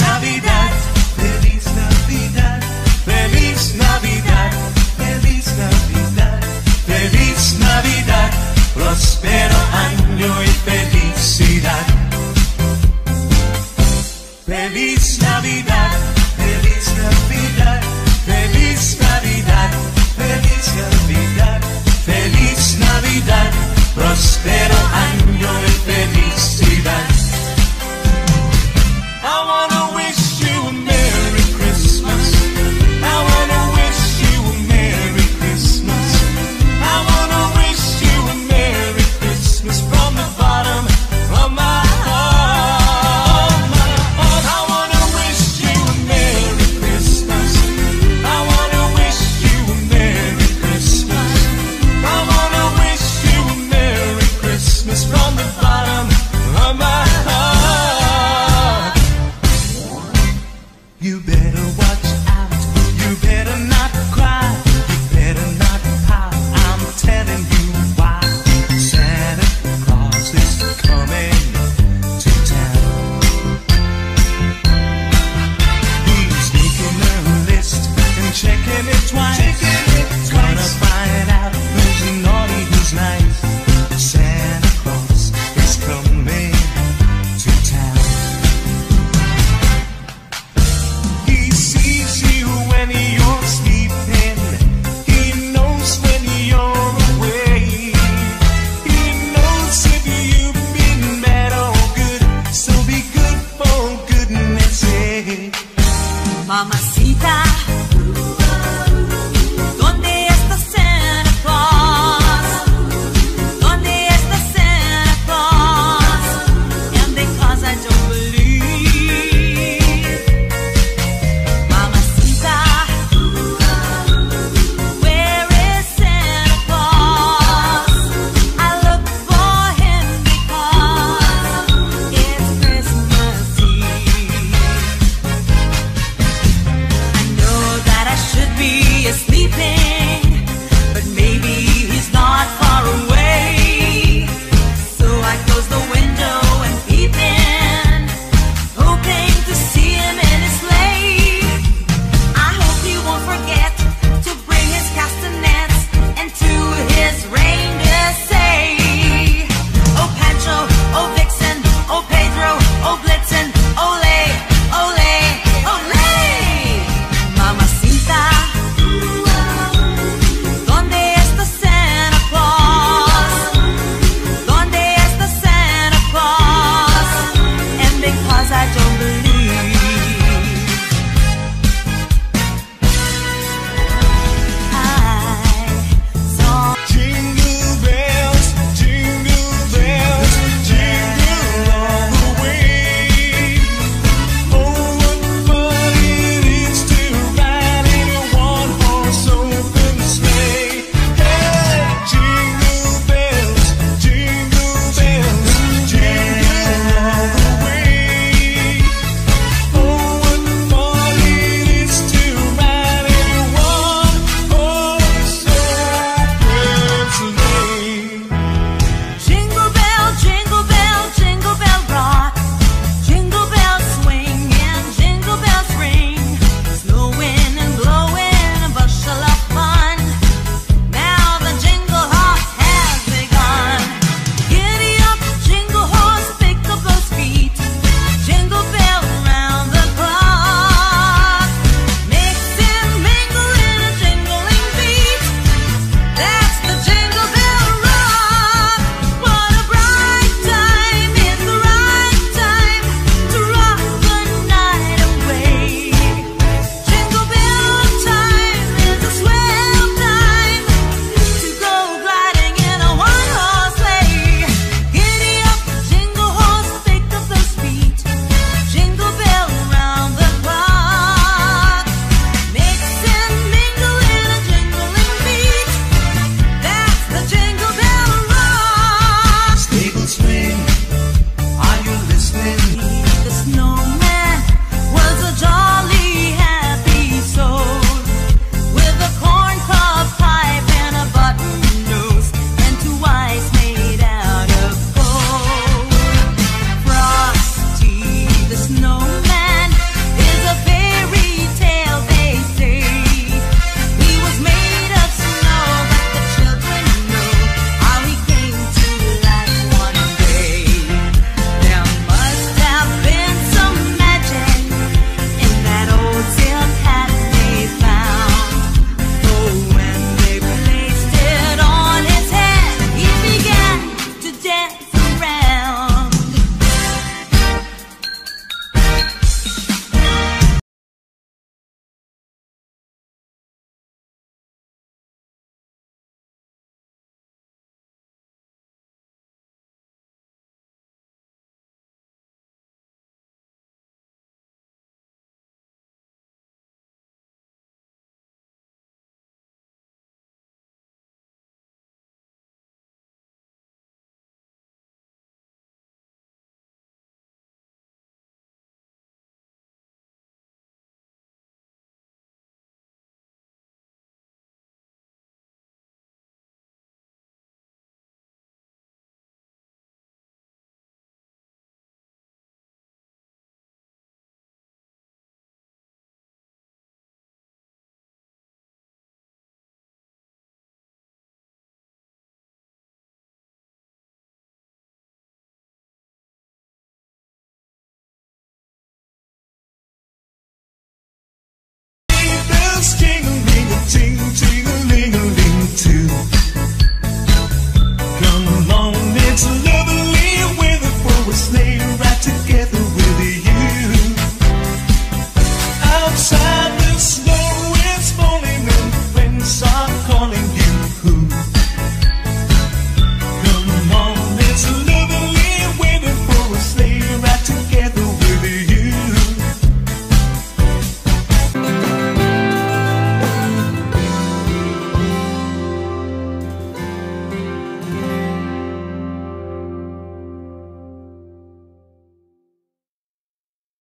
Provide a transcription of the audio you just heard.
Navidad, feliz Navidad, feliz Navidad, feliz Navidad, feliz Navidad, próspero año y felicidad. Feliz Navidad, feliz Navidad, feliz Navidad, feliz Navidad, feliz Navidad, próspero año y felicidad. I wanna wish you a Merry Christmas. I wanna wish you a Merry Christmas. I wanna wish you a Merry Christmas from the bottom of my heart. I wanna wish you a Merry Christmas. I wanna wish you a Merry Christmas. I wanna wish you a Merry Christmas from the bottom of my heart. You